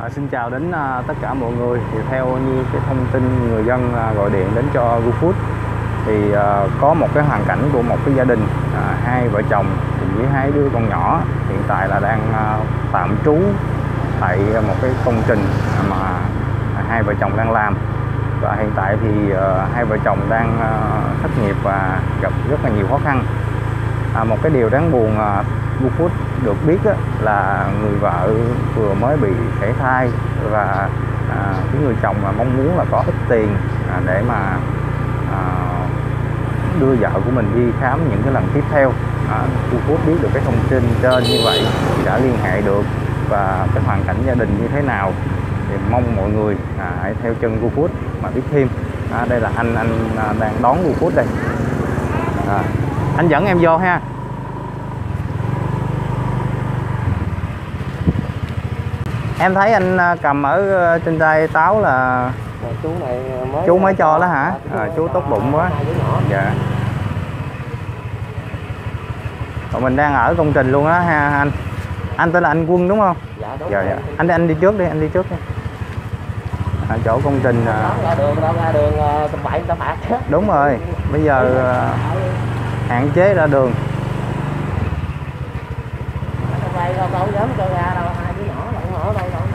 Xin chào đến tất cả mọi người. Thì theo như cái thông tin người dân gọi điện đến cho GoFood thì có một cái hoàn cảnh của một cái gia đình, hai vợ chồng với hai đứa con nhỏ hiện tại là đang tạm trú tại một cái công trình mà hai vợ chồng đang làm. Và hiện tại thì hai vợ chồng đang thất nghiệp và gặp rất là nhiều khó khăn. Một cái điều đáng buồn GoFood được biết là người vợ vừa mới bị sảy thai và cái người chồng mà mong muốn là có ít tiền để mà đưa vợ của mình đi khám những cái lần tiếp theo. GoFood biết được cái thông tin trên như vậy thì đã liên hệ được, và cái hoàn cảnh gia đình như thế nào thì mong mọi người hãy theo chân GoFood mà biết thêm. Đây là anh đang đón GoFood đây. Anh dẫn em vô ha. Em thấy anh cầm ở trên tay táo là chú mới cho đó hả? Chú tốt bụng quá. Dạ. Còn mình đang ở công trình luôn á ha anh. Anh tên là anh Quân đúng không? Dạ đúng. Dạ, dạ. Anh đi trước đi, anh đi trước đi. Ở chỗ công trình ra đường tầm bậy tầm bạc. Đúng rồi. Bây giờ hạn chế ra đường. Đâu dám cho ra đâu, hai đứa nhỏ đâu.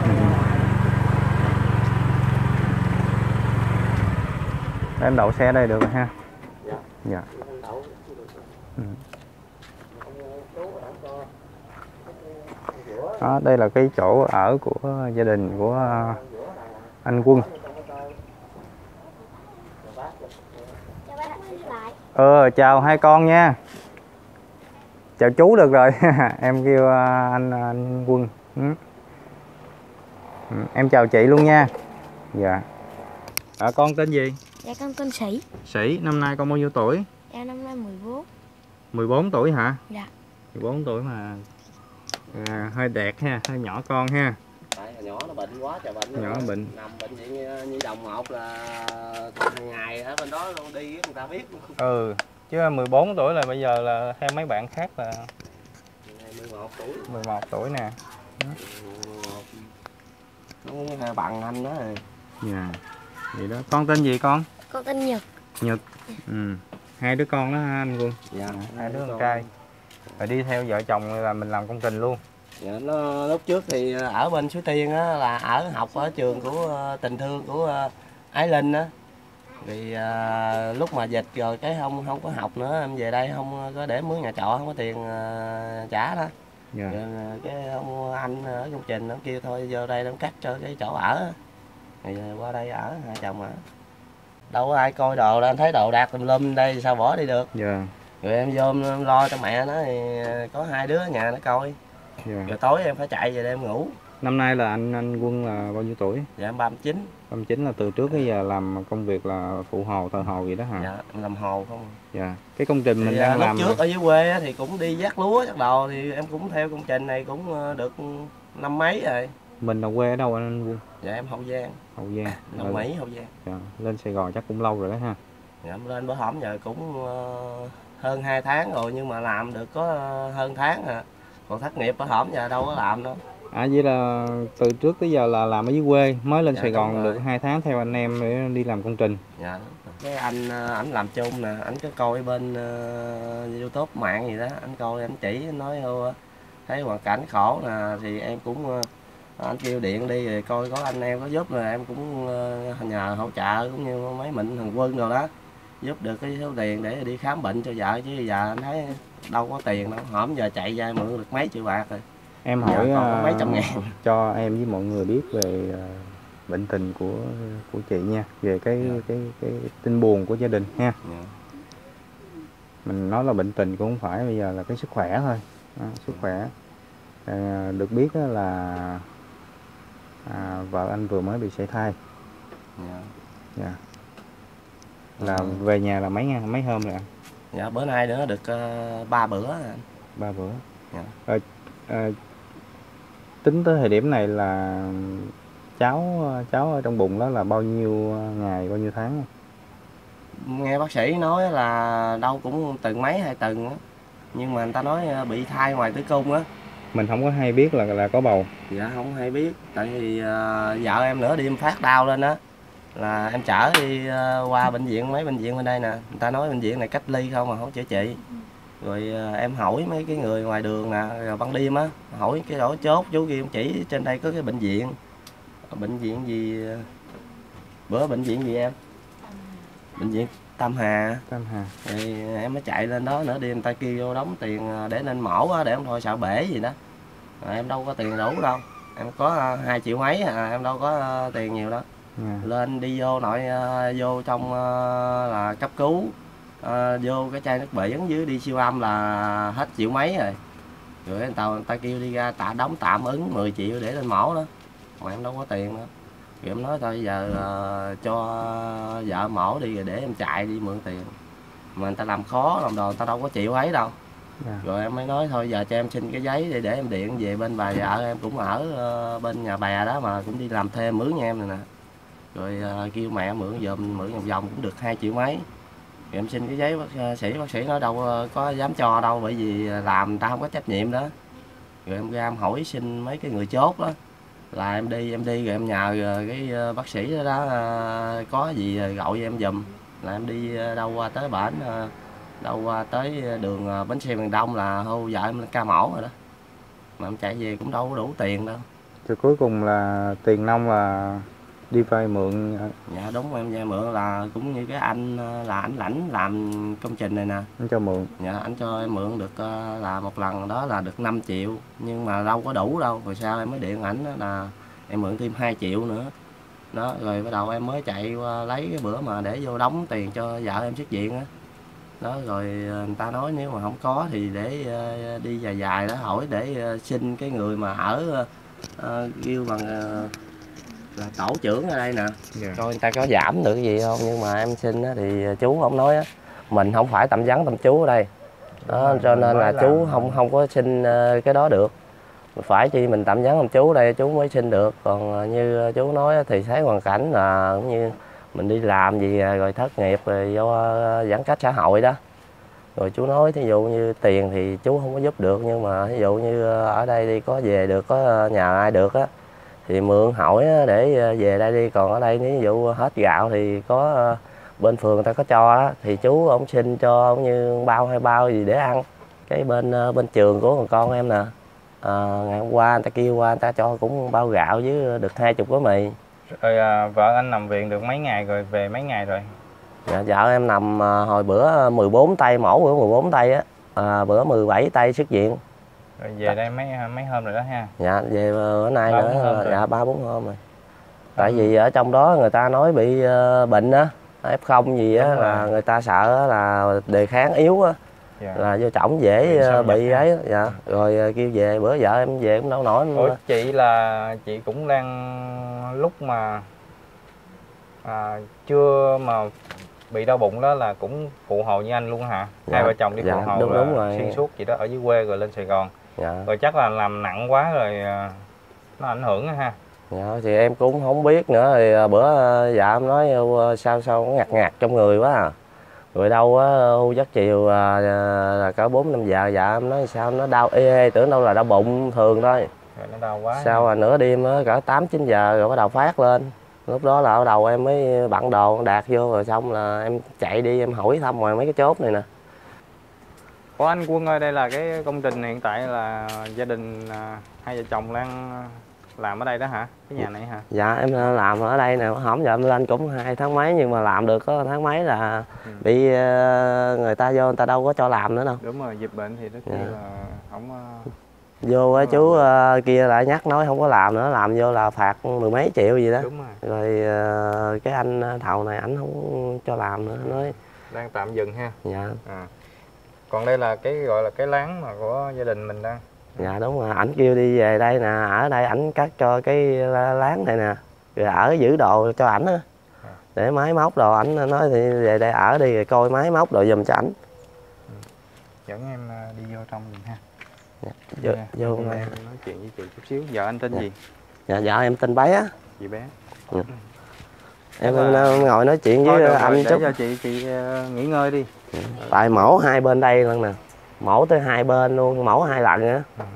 Em đậu xe đây được rồi ha. Dạ. Dạ. Đó, đây là cái chỗ ở của gia đình của anh Quân. Chào hai con nha. Chào chú được rồi. Em kêu anh Quân. Em chào chị luôn nha. Dạ. Con tên gì? Dạ con tên Sĩ. Sĩ, năm nay con bao nhiêu tuổi? Dạ năm nay 14. 14 tuổi hả? Dạ. 14 tuổi mà hơi đẹp ha, hơi nhỏ con ha. Nhỏ nó bệnh quá trời bệnh. Nhỏ bệnh. Nằm bệnh viện Nhi Đồng 1 là hàng ngày ở bên đó luôn, đi người ta biết. Chứ 14 tuổi là bây giờ là theo mấy bạn khác là 11 tuổi. 11 tuổi nè. Nó bằng anh đó rồi. Dạ. Vậy đó. Con tên gì con? Con tên Nhật. Nhật. Hai đứa con đó ha anh Quân? Dạ. Hai đứa con trai. Rồi đi theo vợ chồng là mình làm công trình luôn. Dạ, nó lúc trước thì ở bên Suối Tiên á, là học ở trường của Tình Thương của Ái Linh á. Vì lúc mà dịch rồi cái không có học nữa, em về đây không có để mướn nhà trọ, không có tiền trả đó. Dạ. Rồi cái ông anh ở công trình nó kêu thôi vô đây nó cắt cho cái chỗ ở. Thì qua đây ở hai chồng ở. Đâu có ai coi đồ đâu, anh thấy đồ đạc tùm lum đây sao bỏ đi được. Dạ. Rồi em vô em lo cho mẹ nó thì có hai đứa ở nhà nó coi. Dạ. Rồi tối em phải chạy về đêm ngủ. Năm nay là anh Quân là bao nhiêu tuổi? Dạ em 39. 39 là từ trước tới giờ làm công việc là phụ hồ, thợ hồ gì đó hả? Dạ em làm hồ không. Dạ. Cái công trình Thì mình đang lúc làm trước ở dưới quê thì cũng đi vác lúa vác đồ, thì em cũng theo công trình này cũng được năm mấy rồi. Mình là quê ở đâu anh Quân? Dạ em Hậu Giang. Hậu Giang. Long Mỹ Hậu Giang. Dạ. Lên Sài Gòn chắc cũng lâu rồi đó ha. Dạ em lên bữa hổm giờ cũng hơn 2 tháng rồi, nhưng mà làm được có hơn tháng à. Còn thất nghiệp bữa hổm giờ đâu có làm đâu. Vậy là từ trước tới giờ là làm ở dưới quê, mới lên Dạ, Sài Gòn được 2 tháng theo anh em để đi làm công trình. Dạ. Cái anh ảnh làm chung nè, ảnh có coi bên YouTube mạng gì đó, anh coi ảnh chỉ anh nói thấy hoàn cảnh khổ nè, thì em cũng anh kêu điện đi rồi coi có anh em có giúp, rồi em cũng nhờ hỗ trợ cũng như mấy Mạnh Thường Quân rồi đó, giúp được cái số tiền để đi khám bệnh cho vợ, chứ giờ anh thấy đâu có tiền đâu, hổm giờ chạy ra mượn được mấy triệu bạc rồi. Em hỏi còn mấy trăm ngàn cho em với mọi người biết về bệnh tình của chị nha, về cái tin buồn của gia đình ha. Mình nói là bệnh tình cũng không phải, bây giờ là cái sức khỏe thôi. Sức khỏe. Được biết là vợ anh vừa mới bị sảy thai. Dạ. Là về nhà là mấy hôm rồi anh? Dạ bữa nay nữa được 3 bữa rồi anh. 3 bữa. Dạ. Tính tới thời điểm này là cháu ở trong bụng đó là bao nhiêu ngày, bao nhiêu tháng? Nghe bác sĩ nói là đâu cũng tuần mấy 2 tuần á, nhưng mà người ta nói bị thai ngoài tử cung á, Mình không có hay biết là có bầu. Dạ không hay biết, tại vì vợ em nửa đêm phát đau lên á, là em chở đi qua bệnh viện, mấy bệnh viện bên đây nè, người ta nói bệnh viện này cách ly không mà không chữa trị. Rồi em hỏi mấy cái người ngoài đường nè, rồi ban đêm á, hỏi cái chỗ chốt chú kia ông chỉ trên đây có cái bệnh viện. Bệnh viện gì? Bữa bệnh viện gì em? Bệnh viện Tam Hà. Tam Hà. Thì em mới chạy lên đó nữa, đi người ta kêu vô đóng tiền để lên mổ á, để em thôi sợ bể gì đó. Rồi em đâu có tiền đủ đâu, em có 2 triệu mấy à, em đâu có tiền nhiều đó. Lên đi vô nội vô trong là cấp cứu, vô cái chai nước biển dưới đi siêu âm là hết triệu mấy rồi. Rồi người ta kêu đi ra đóng tạm ứng 10 triệu để lên mổ đó, mà em đâu có tiền nữa. Rồi em nói thôi giờ cho vợ mổ đi rồi để em chạy đi mượn tiền, mà người ta làm khó làm đồ, người ta đâu có chịu ấy đâu. Rồi em mới nói thôi giờ cho em xin cái giấy để em điện về bên bà vợ em cũng ở bên nhà bè đó mà cũng đi làm thêm mướn nhà em này nè. Rồi kêu mẹ mượn giùm, mượn vòng vòng cũng được 2 triệu mấy. Rồi em xin cái giấy bác sĩ nói đâu có dám cho đâu, bởi vì làm người ta không có trách nhiệm đó. Rồi em ra em hỏi xin mấy cái người chốt đó, là em đi rồi em nhờ cái bác sĩ đó, có gì gọi em giùm, là em đi đâu qua tới bển, đâu qua tới đường bến xe miền Đông là hô vợ em lên ca mổ rồi đó, mà em chạy về cũng đâu có đủ tiền đâu. Rồi cuối cùng là tiền nông là đi vay mượn. Dạ đúng, em vay mượn là cũng như cái anh là ảnh lãnh làm công trình này nè, Anh cho mượn. dạ anh cho em mượn được là một lần đó là được 5 triệu, nhưng mà đâu có đủ đâu. Rồi sau em mới điện ảnh là em mượn thêm 2 triệu nữa đó. Rồi bắt đầu em mới chạy qua lấy cái bữa mà để vô đóng tiền cho vợ em xuất viện á đó. Rồi người ta nói nếu mà không có thì để đi dài dài đó hỏi để xin cái người mà ở kêu bằng là tổ trưởng ở đây nè, coi người ta có giảm được cái gì không. Nhưng mà em xin á, thì chú không nói á, mình không phải tạm vắng tạm trú ở đây đó, cho nên là chú không có xin cái đó được. Phải chi mình tạm vắng tạm trú đây chú mới xin được. Còn như chú nói thì thấy hoàn cảnh là cũng như mình đi làm gì rồi thất nghiệp rồi do giãn cách xã hội đó. Rồi chú nói thí dụ như tiền thì chú không có giúp được, nhưng mà thí dụ như ở đây đi có về được, có nhà ai được á thì mượn hỏi để về đây đi. Còn ở đây ví dụ hết gạo thì có bên phường người ta có cho đó, thì chú ông xin cho ông như bao 2 bao gì để ăn. Cái bên trường của con em nè, ngày hôm qua người ta kêu qua người ta cho cũng bao gạo với được 20 gói mì. Rồi vợ anh nằm viện được mấy ngày rồi, về mấy ngày rồi? Dạ, vợ em nằm hồi bữa 14 tây mổ, bữa 14 tây á, bữa 17 tây xuất viện. Rồi về đây mấy hôm rồi đó ha? Dạ về bữa nay nữa, dạ 3-4 hôm rồi. Tại vì ở trong đó người ta nói bị bệnh á, F0 gì á, là người ta sợ là đề kháng yếu á, là vô trỏng dễ bị ấy. Dạ. Rồi kêu về, bữa vợ em về cũng đâu nổi. Ủa chị là chị cũng đang lúc mà chưa mà bị đau bụng đó là cũng phụ hồ như anh luôn hả? Dạ. Hai vợ chồng đi phụ hồ đúng rồi. xuyên suốt gì đó ở dưới quê rồi lên Sài Gòn. Dạ. Rồi chắc là làm nặng quá rồi nó ảnh hưởng ha. Dạ, thì em cũng không biết nữa. Thì bữa dạ em nói sao nó ngạt trong người quá à. Rồi đâu á giấc chiều là cỡ 4-5 giờ, dạ em nói sao nó đau ê, tưởng đâu là đau bụng thường thôi. Rồi nó đau quá. Sau là nửa đêm á, cỡ 8-9 giờ rồi bắt đầu phát lên. Lúc đó là bắt đầu em mới bận đồ đạc vô, rồi xong là em chạy đi em hỏi thăm ngoài mấy cái chốt này nè. Ủa anh Quân ơi, đây là cái công trình hiện tại là gia đình hai vợ chồng đang làm ở đây đó hả? Cái nhà này hả? Dạ em làm ở đây nè, hổm giờ em lên cũng 2 tháng mấy, nhưng mà làm được có tháng mấy là bị người ta vô, người ta đâu có cho làm nữa đâu. Đúng rồi, dịch bệnh thì nó kêu là không vô á chú kia lại nhắc nói không có làm nữa, làm vô là phạt 10 mấy triệu gì đó. Đúng rồi. Rồi cái anh thầu này ảnh không cho làm nữa, nói đang tạm dừng ha. Dạ. Còn đây là cái gọi là cái láng mà của gia đình mình đang. Dạ đúng rồi, ảnh kêu đi về đây nè, ở đây ảnh cắt cho cái láng này nè, rồi ở giữ đồ cho ảnh á, để máy móc đồ. Ảnh nói thì về đây ở đi rồi coi máy móc đồ giùm cho ảnh. Dẫn em đi vô trong giùm ha. Dạ, vô em nói chuyện với chị chút xíu. Vợ anh tên gì? Dạ vợ em tên Bé á. Chị Bé. Em ngồi nói chuyện với anh chút. Để cho chị nghỉ ngơi đi. Tại mổ 2 bên đây lần nè, mổ tới 2 bên luôn, mổ 2 lần nữa.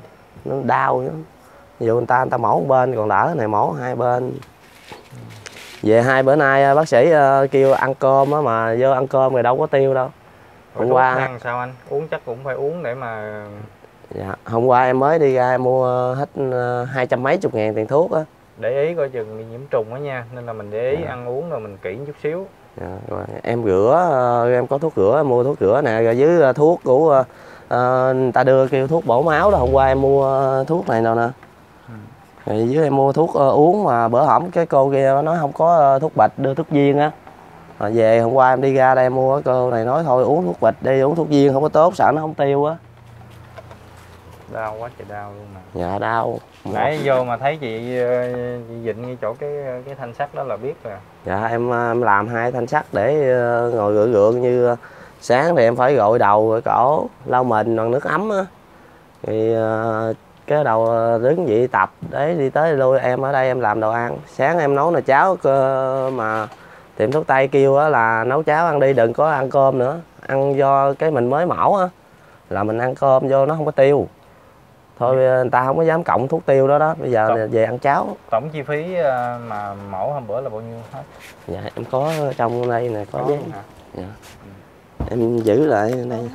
nó đau lắm. Ví dụ người ta mổ một bên còn đỡ, này mổ hai bên. Về hai bữa nay bác sĩ kêu ăn cơm á, mà vô ăn cơm rồi đâu có tiêu đâu. Hôm qua ăn sao anh? Uống chắc cũng phải uống để mà... Dạ, hôm qua em mới đi ra em mua hết 200 mấy chục ngàn tiền thuốc á. Để ý coi chừng bị nhiễm trùng á nha, nên là mình để ý Dạ. ăn uống rồi mình kỹ chút xíu. Dạ, rồi em rửa, em có thuốc rửa, em mua thuốc rửa nè, rồi với thuốc của người ta đưa kêu thuốc bổ máu đó, hôm qua em mua thuốc này đâu nè. Rồi với em mua thuốc uống, mà bữa hổm cái cô kia nói không có thuốc bịch, đưa thuốc viên á. Rồi về hôm qua em đi ra đây em mua, cái cô này nói thôi uống thuốc bịch đi, uống thuốc viên không có tốt, sợ nó không tiêu á. Đau quá trời đau luôn nè. Dạ đau. Nãy vô mà thấy chị dịnh ngay chỗ cái thanh sắt đó là biết rồi. Dạ em làm 2 thanh sắt để ngồi gượng gượng, như sáng thì em phải gội đầu gội cổ, lau mình bằng nước ấm á. Thì cái đầu đứng dậy tập để đi tới đi lui. Em ở đây em làm đồ ăn, sáng em nấu nồi cháo, mà tiệm thuốc tây kêu á là nấu cháo ăn đi, đừng có ăn cơm nữa. Ăn do cái mình mới mổ á, là mình ăn cơm vô nó không có tiêu. Thôi người ta không có dám cộng thuốc tiêu đó đó, bây giờ về ăn cháo. Tổng chi phí mà mổ hôm bữa là bao nhiêu hết? Dạ em có trong đây nè, có giấy. Hả? Dạ. Em giữ lại đây.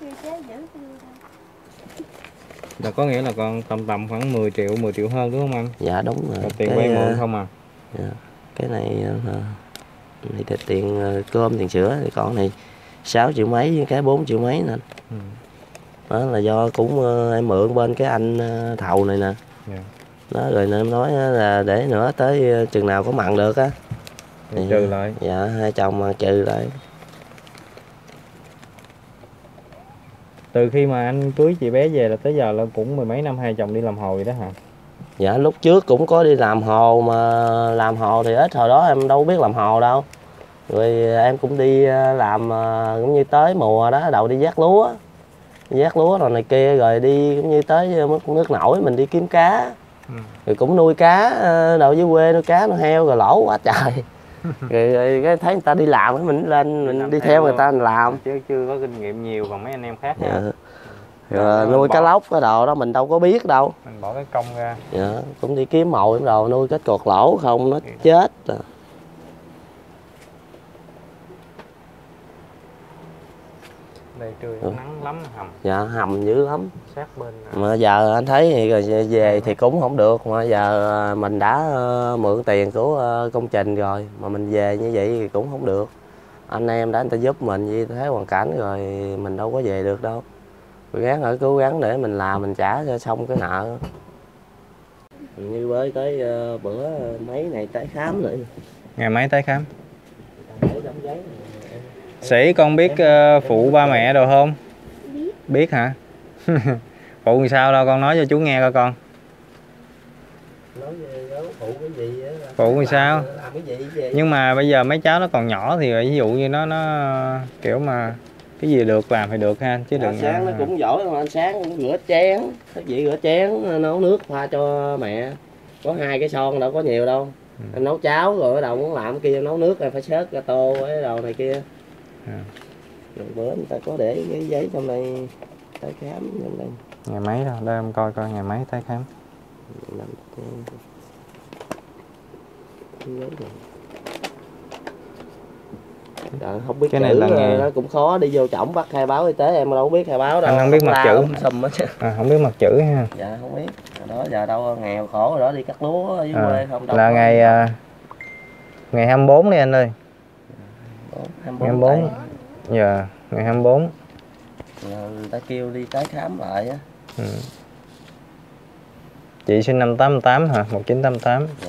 Là có nghĩa là còn tầm khoảng 10 triệu hơn đúng không anh? Dạ đúng rồi. Rồi tiền vay mượn không à? Dạ. Cái này thì tiền cơm, tiền sữa, thì còn này 6 triệu mấy với cái 4 triệu mấy nè. Đó là do cũng em mượn bên cái anh thầu này nè. Đó rồi em nói là để nữa tới chừng nào có mặn được á thì trừ lại. Dạ hai chồng mà trừ lại. Từ khi mà anh cưới chị bé về là tới giờ là cũng 10 mấy năm hai chồng đi làm hồ vậy đó hả? Dạ lúc trước cũng có đi làm hồ, mà làm hồ thì ít, hồi đó em đâu biết làm hồ đâu. Rồi em cũng đi làm cũng như tới mùa đó đầu đi vác lúa rồi này kia, rồi đi cũng như tới nước nổi mình đi kiếm cá. Rồi cũng nuôi cá đầu dưới quê, nuôi cá nuôi heo rồi lỗ quá trời. rồi cái thấy người ta đi làm mình lên mình đi theo người ta mình làm, chứ chưa có kinh nghiệm nhiều bằng mấy anh em khác. Dạ. Rồi nuôi cá lóc cái đồ đó mình đâu có biết đâu, mình bỏ cái công ra. Dạ. Cũng đi kiếm mồi rồi nuôi cái cột lỗ không nó chết rồi. Đây trời nắng lắm, hầm. Dạ hầm dữ lắm. Sát bên. Mà giờ anh thấy thì về thì cũng không được, mà giờ mình đã mượn tiền của công trình rồi mà mình về như vậy thì cũng không được. Anh em đã người ta giúp mình vì thấy hoàn cảnh rồi mình đâu có về được đâu. Phải cố gắng để mình làm mình trả cho xong cái nợ. Như với tới bữa mấy này tái khám nữa. Ngày mấy tái khám? Sĩ con biết phụ ba mẹ đồ không? Biết hả? Phụ làm sao đâu, con nói cho chú nghe coi con. Phụ cái gì á? Phụ làm sao? Làm cái gì? Nhưng mà bây giờ mấy cháu nó còn nhỏ thì ví dụ như nó kiểu mà cái gì được làm thì được ha, chứ đừng. Sáng nó cũng giỏi mà anh, sáng cũng rửa chén, cái gì rửa chén, nấu nước pha cho mẹ. Có 2 cái son đâu có nhiều đâu. Em nấu cháo rồi bắt đầu muốn làm cái kia nấu nước em phải xớt ra tô cái đồ này kia. Rồi bữa người ta có để cái giấy trong đây tái khám trong đây. Ngày mấy đâu, để em coi coi ngày mấy tái khám. Trời, không biết cái chữ này là nghề. nó cũng khó, đi vô trỏng bắt khai báo y tế em đâu biết khai báo đâu. Anh không biết mặt chữ. Không biết mặt chữ ha. Dạ không biết. Đó giờ đâu nghèo khổ rồi đó, đi cắt lúa ở dưới quê không đâu. Là ngày 24 đi anh ơi. 24. Dạ, ngày 24. Người ta kêu đi tái khám lại á. Chị sinh năm 88 hả? 1988. Dạ.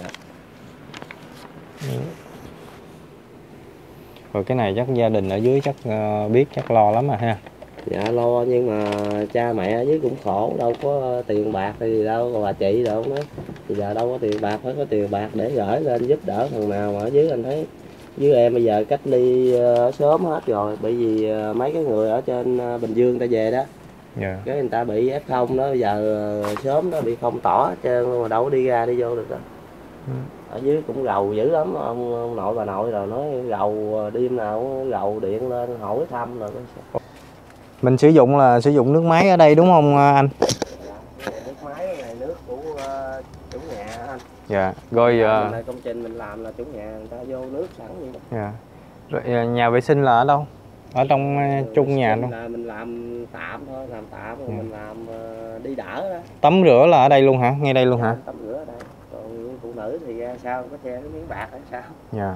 Rồi cái này chắc gia đình ở dưới chắc biết, chắc lo lắm mà ha. Dạ lo, nhưng mà cha mẹ ở dưới cũng khổ, đâu có tiền bạc hay gì đâu, còn bà chị đâu đó. Bây giờ đâu có tiền bạc, phải có tiền bạc để gửi lên giúp đỡ thằng nào mà ở dưới. Anh thấy dưới em bây giờ cách ly sớm hết rồi, bởi vì mấy cái người ở trên Bình Dương ta về đó. Dạ. Cái người ta bị F0 đó, bây giờ sớm đó bị phong tỏa hết trơn mà đâu có đi ra đi vô được đó. Ở dưới cũng gầu dữ lắm, ông nội bà nội rồi nói gầu đêm nào cũng gầu điện lên hỏi thăm rồi. Mình sử dụng nước máy ở đây đúng không anh? Nước máy Dạ. Rồi Mình là công trình mình làm là chủ nhà người ta vô nước sẵn vậy mà. dạ. Rồi nhà vệ sinh là ở đâu? Ở trong chung nhà luôn. Là mình làm tạm thôi, làm tạm rồi mình làm đi đỡ đó. Tắm rửa là ở đây luôn hả? Ngay đây luôn hả? Tắm rửa ở đây. Còn phụ nữ thì ra sao có che cái miếng bạc hay sao? Dạ.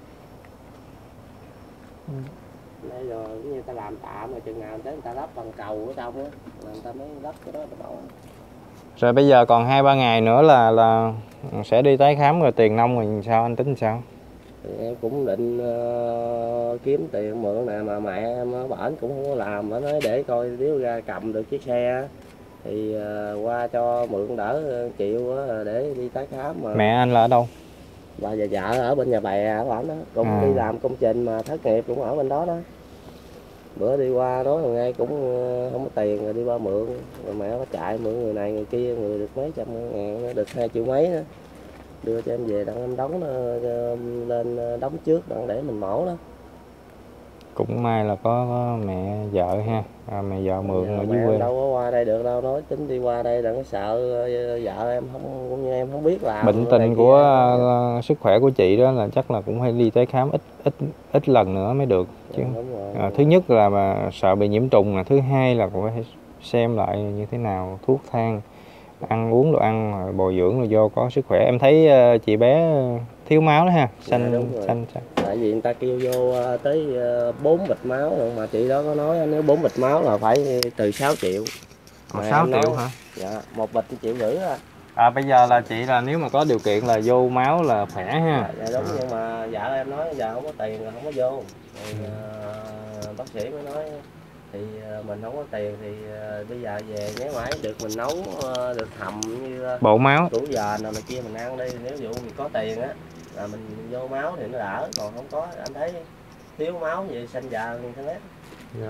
Đây rồi như ta làm tạm rồi chừng nào tới người ta lắp bằng cầu ở trong á, là người ta mới lắp cái đó ta bỏ. Rồi bây giờ còn 2-3 ngày nữa là sẽ đi tái khám, rồi tiền nong rồi sao, anh tính sao? Thì em cũng định kiếm tiền mượn nè, mà mẹ em ở bển cũng không có làm, ở nói để coi nếu ra cầm được chiếc xe thì qua cho mượn đỡ triệu để đi tái khám. Mà Mẹ anh là ở đâu? bà và vợ ở bên Nhà Bè ở bển đó, cũng đi làm công trình mà thất nghiệp cũng ở bên đó đó. Bữa đi qua nói là ngay cũng không có tiền rồi đi qua mượn, rồi mẹ có chạy mượn người này người kia, người được mấy trăm ngàn, được 2 triệu mấy đó, đưa cho em về đặng em đóng lên đóng trước đặng để mình mổ đó. Cũng may là có mẹ vợ ha, mẹ vợ mượn ở dưới quê. Đâu có qua đây được đâu, nói tính đi qua đây đặng sợ vợ em không, cũng như em không biết làm. Bệnh tình của sức khỏe của chị đó là chắc là cũng phải đi tới khám ít lần nữa mới được chứ. Thứ nhất là mà sợ bị nhiễm trùng, là thứ hai là cũng phải xem lại như thế nào, thuốc thang, ăn uống đồ ăn, bồi dưỡng rồi vô có sức khỏe. Em thấy chị bé thiếu máu đó ha, xanh. Tại vì người ta kêu vô tới 4 bịch máu rồi, mà chị đó có nói nếu 4 bịch máu là phải từ 6 triệu. 6 triệu hả? Dạ, 1 bịch 1,5 triệu. Bây giờ là chị là nếu mà có điều kiện là vô máu là khỏe ha. Dạ đúng, nhưng mà vợ em nói giờ không có tiền là không có vô. Thì bác sĩ mới nói thì mình không có tiền thì bây giờ về nhé mãi được mình nấu được hầm như bộ máu củ dền nào này kia mình ăn đi, nếu dụ mình có tiền á là mình vô máu thì nó đỡ, còn không có anh thấy thiếu máu gì xanh già như thế đấy. Dạ,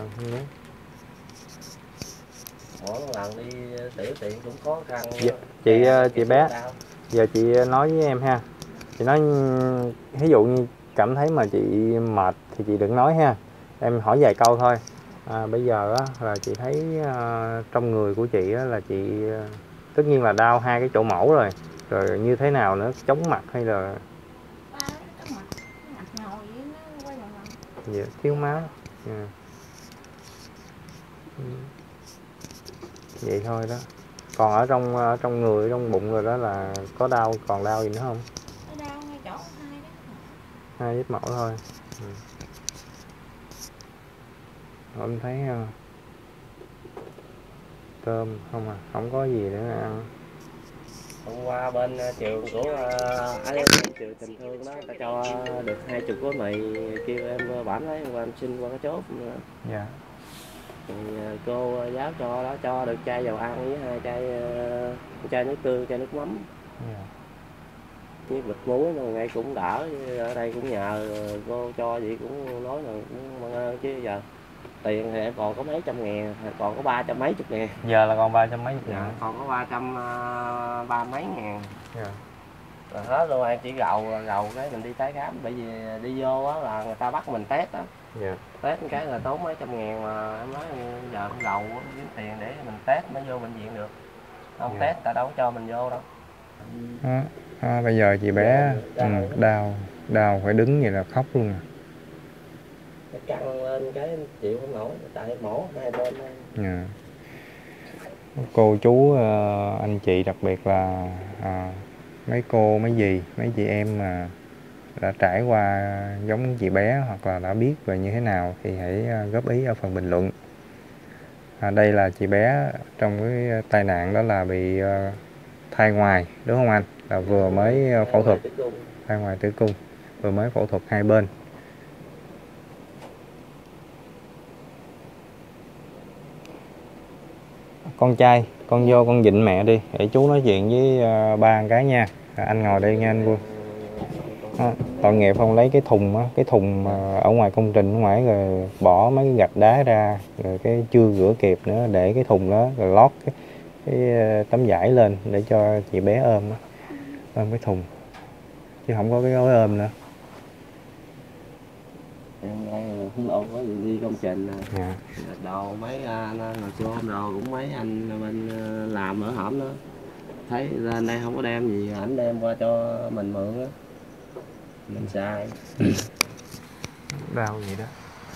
Mỗi lần đi tiểu tiện cũng khó khăn. Dạ, chị bé giờ chị nói với em ha, chị nói ví dụ như cảm thấy mà chị mệt thì chị đừng nói ha, em hỏi vài câu thôi. Bây giờ á, là chị thấy trong người của chị á, là chị tất nhiên là đau 2 cái chỗ mổ rồi như thế nào nữa, chóng mặt hay là dạ, thiếu máu. Yeah. Vậy thôi đó. Còn ở trong người, trong bụng rồi đó là có đau, còn đau gì nữa không? Đau ngay chỗ 2 vết mổ thôi. Em thấy cơm không à, không có gì để ăn. Hôm qua bên trường của trường tình thương đó, người ta cho được 20 gói mì, kêu em bản lấy qua em xin qua cái chốt nữa. Dạ. Thì cô giáo cho đó, cho được chai dầu ăn với 2 chai nước tương, chai nước mắm. Dạ. Với bịch muối mà ngay cũng đỡ, ở đây cũng nhờ cô cho vậy cũng nói là cũng mang ơn chứ giờ tiền thì em còn có mấy trăm ngàn, còn có 300 mấy chục ngàn. Giờ là còn 300 mấy chục Dạ, ngàn. còn có 330 mấy ngàn. Dạ. Rồi hết luôn, em chỉ gầu cái mình đi tái khám, bởi vì đi vô á là người ta bắt mình test á. Dạ. Test cái là tốn mấy trăm ngàn, mà em nói giờ cũng gầu kiếm tiền để mình test mới vô bệnh viện được. Không test ta đâu có cho mình vô đâu. Bây giờ chị bé đau phải đứng vậy là khóc luôn. Căng lên cái chịu không nổi, tại mổ 2 bên đây. Yeah. Cô chú anh chị, đặc biệt là mấy cô, mấy dì, mấy chị em mà đã trải qua giống chị bé hoặc là đã biết về như thế nào thì hãy góp ý ở phần bình luận. Đây là chị bé trong cái tai nạn đó là bị thai ngoài, đúng không anh? Là vừa mới phẫu thuật thai ngoài tử cung, vừa mới phẫu thuật 2 bên. Con trai, con vô con vịn mẹ đi để chú nói chuyện với ba cái nha. Anh ngồi đây nghe anh Quân. Tội nghiệp không lấy cái thùng ở ngoài công trình ở ngoài, rồi bỏ mấy cái gạch đá ra, rồi cái chưa rửa kịp nữa, để cái thùng đó rồi lót cái tấm vải lên để cho chị bé ôm cái thùng, chứ không có cái gối ôm nữa. Em đây cũng ổn quá, đi công trình nè. Yeah. Đồ mấy ngồi xôm đồ cũng mấy anh bên làm ở hổm đó. thấy lên đây không có đem gì, ảnh đem qua cho mình mượn á, mình xài. Đau vậy đó.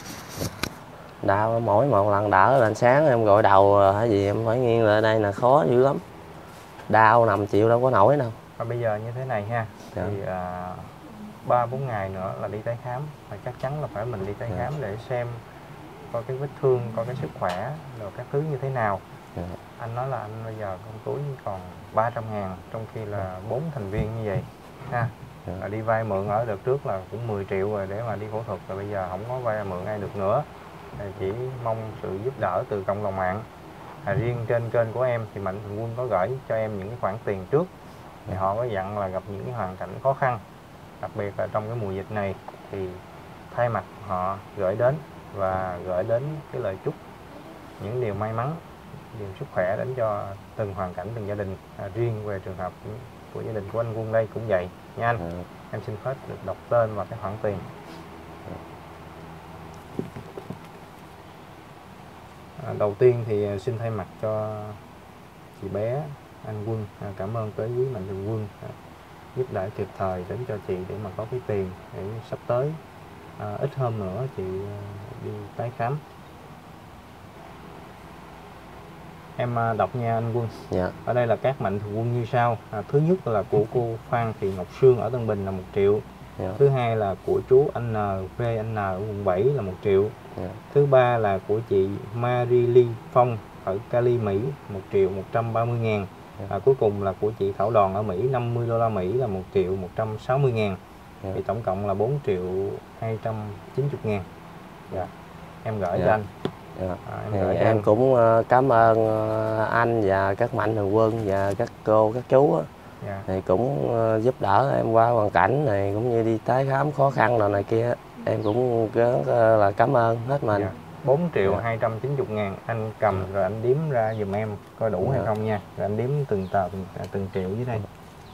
Đau mỗi một lần đỡ lên sáng em gội đầu hay gì em phải nghiêng lại đây là khó dữ lắm, đau nằm chịu đâu có nổi đâu. Và bây giờ như thế này ha, Dạ. thì 3-4 ngày nữa là đi tái khám, và chắc chắn là phải mình đi tái khám để xem coi cái vết thương, coi cái sức khỏe rồi các thứ như thế nào. Anh nói là anh bây giờ con túi còn 300.000 trong khi là 4 thành viên như vậy ha. Đi vay mượn ở đợt trước là cũng 10 triệu rồi để mà đi phẫu thuật, rồi bây giờ không có vay mượn ai được nữa, chỉ mong sự giúp đỡ từ cộng đồng mạng. Riêng trên kênh của em thì Mạnh Thường Quân có gửi cho em những cái khoản tiền trước, thì họ có dặn là gặp những cái hoàn cảnh khó khăn, đặc biệt là trong cái mùa dịch này, thì thay mặt họ gửi đến và gửi đến cái lời chúc những điều may mắn, điều sức khỏe đến cho từng hoàn cảnh, từng gia đình. Riêng về trường hợp của gia đình của anh Quân đây cũng vậy nha anh. Em xin phép được đọc tên và cái khoản tiền. Đầu tiên thì xin thay mặt cho chị bé, anh Quân cảm ơn tới quý Mạnh Thường Quân giúp đỡ kịp thời đến cho chị để mà có cái tiền để sắp tới ít hôm nữa chị đi tái khám. Em đọc nha anh Quân. Dạ. Ở đây là các Mạnh Thường Quân như sau. Thứ nhất là của cô Phan Thị Ngọc Sương ở Tân Bình là 1 triệu. Dạ. Thứ hai là của chú anh NVN ở quận 7 là 1 triệu. Dạ. Thứ ba là của chị Marily Phong ở Cali, Mỹ 1.130.000. Cuối cùng là của chị Thảo Đoàn ở Mỹ 50 đô la Mỹ là 1.160.000. Dạ. Thì tổng cộng là 4.290.000. Dạ. Em gửi Dạ. cho anh. Dạ. Em cũng cảm ơn anh và các Mạnh Thường Quân và các cô các chú á. Dạ. Thì cũng giúp đỡ em qua hoàn cảnh này cũng như đi tái khám khó khăn rồi này kia, em cũng rất là cảm ơn hết mình. Dạ. 4.290.000 anh cầm rồi anh đếm ra giùm em coi đủ hay không nha, rồi anh đếm từng tờ từng triệu dưới đây.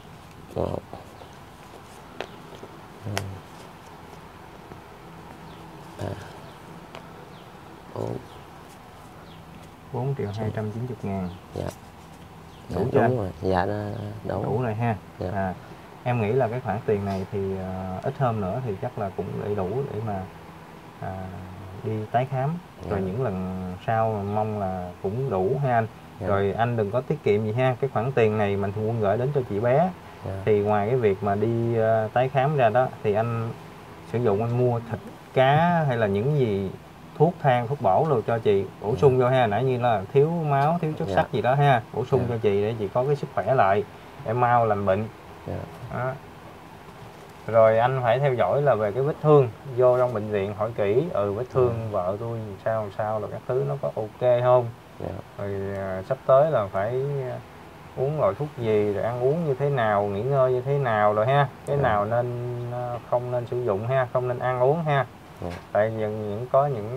4.290.000. Dạ. Đủ chưa anh? Rồi. Dạ đủ rồi ha. Dạ. Em nghĩ là cái khoản tiền này thì ít hôm nữa thì chắc là cũng đủ để mà đi tái khám. Rồi những lần sau mong là cũng đủ ha anh. Rồi anh đừng có tiết kiệm gì ha. Cái khoản tiền này Mạnh Thường Quân gửi đến cho chị bé. Thì ngoài cái việc mà đi tái khám ra đó thì anh sử dụng, anh mua thịt cá hay là những gì thuốc thang thuốc bổ rồi cho chị bổ sung vô ha. Nãy như là thiếu máu thiếu chất sắt gì đó ha, bổ sung cho chị để chị có cái sức khỏe lại để mau lành bệnh. Đó. Rồi anh phải theo dõi là về cái vết thương, vô trong bệnh viện hỏi kỹ vết thương vợ tôi sao rồi các thứ nó có ok không. Rồi sắp tới là phải uống loại thuốc gì, rồi ăn uống như thế nào, nghỉ ngơi như thế nào rồi ha, cái nào nên không nên sử dụng ha, không nên ăn uống ha. Tại có những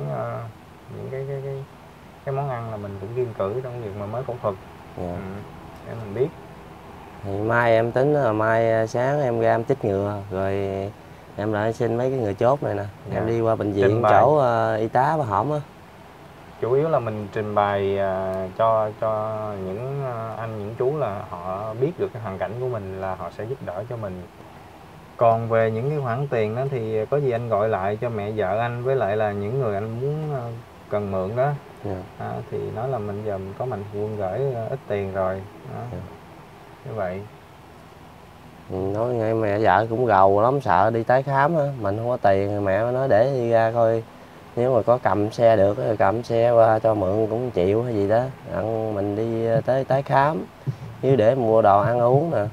cái món ăn là mình cũng kiêng cữ trong việc mà mới phẫu thuật. Để mình biết. Thì mai em tính là mai sáng em ra em chích ngừa rồi em lại xin mấy cái người chốt này nè. Em đi qua bệnh viện chỗ y tá Bà Hổm á. Chủ yếu là mình trình bày cho những anh những chú là họ biết được cái hoàn cảnh của mình là họ sẽ giúp đỡ cho mình. Còn về những cái khoản tiền đó thì có gì anh gọi lại cho mẹ vợ anh với lại là những người anh muốn cần mượn đó. Thì nói là mình giờ mình có Mạnh Thường Quân gửi ít tiền rồi đó. Như vậy. Nói nghe mẹ vợ cũng gầu lắm, sợ đi tái khám á, mình không có tiền, mẹ nói để đi ra coi nếu mà có cầm xe được thì cầm xe qua cho mượn cũng chịu hay gì đó, mình đi tới tái khám chứ để mua đồ ăn uống nè.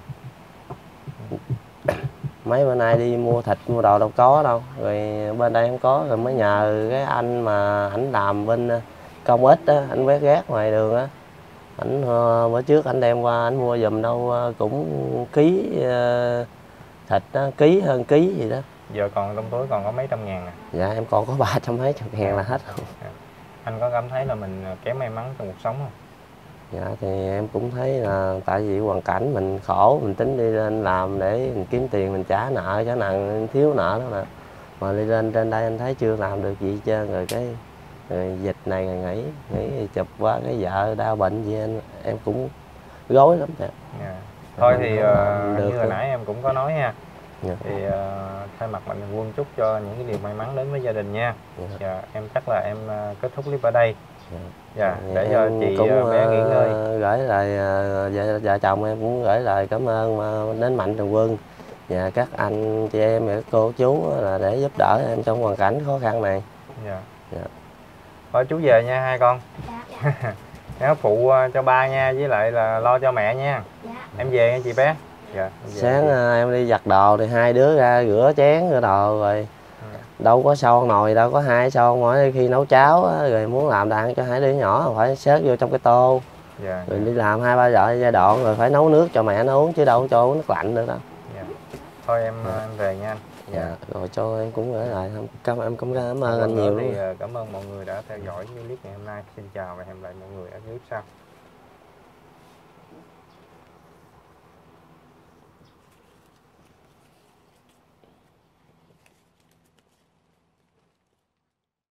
Mấy bữa nay đi mua thịt mua đồ đâu có đâu, rồi bên đây không có, rồi mới nhờ cái anh mà ảnh làm bên công ích á, ảnh quét rác ngoài đường á, ảnh bữa trước ảnh đem qua ảnh mua giùm đâu cũng ký thịt đó, ký hơn ký gì đó. Giờ còn trong túi còn có mấy trăm ngàn. Dạ em còn có 300 mấy chục ngàn là hết không. Anh có cảm thấy là mình kém may mắn trong cuộc sống không? Dạ thì em cũng thấy là tại vì hoàn cảnh mình khổ, mình tính đi lên làm để mình kiếm tiền mình trả nợ cho nặng thiếu nợ đó nè, mà đi lên trên đây anh thấy chưa làm được gì hết trơn. Rồi cái dịch này nghỉ chụp qua cái vợ đau bệnh gì em cũng rối lắm. Thôi thì được như hồi nãy em cũng có nói nha. Dạ. Thì thay mặt Mạnh Thường Quân chúc cho những cái điều may mắn đến với gia đình nha. Dạ, em chắc là em kết thúc clip ở đây. Dạ, để cho chị cũng bé nghỉ ngơi. gửi lời vợ chồng em cũng gửi lời cảm ơn đến Mạnh Thường Quân và các anh chị em và các cô chú là để giúp đỡ em trong hoàn cảnh khó khăn này. Dạ. Dạ. Thôi chú về nha hai con. Dạ. Nhớ phụ cho ba nha, với lại là lo cho mẹ nha. Dạ. Em về nha chị bé. Dạ, em về Sáng chị. em đi giặt đồ thì hai đứa ra rửa chén rửa đồ rồi đâu có son nồi đâu có hai son, mỗi khi nấu cháo á, rồi muốn làm đồ ăn cho hai đứa nhỏ phải xếp vô trong cái tô. Dạ. Rồi đi làm 2-3 giai đoạn rồi phải nấu nước cho mẹ nó uống chứ đâu cho uống nước lạnh nữa đâu. Dạ. Thôi em về nha anh. Dạ. Rồi cho em cũng gửi lại em cảm ơn Một anh lần nữa nhiều thì luôn. cảm ơn mọi người đã theo dõi clip ngày hôm nay. Xin chào và hẹn gặp lại mọi người ở clip sau.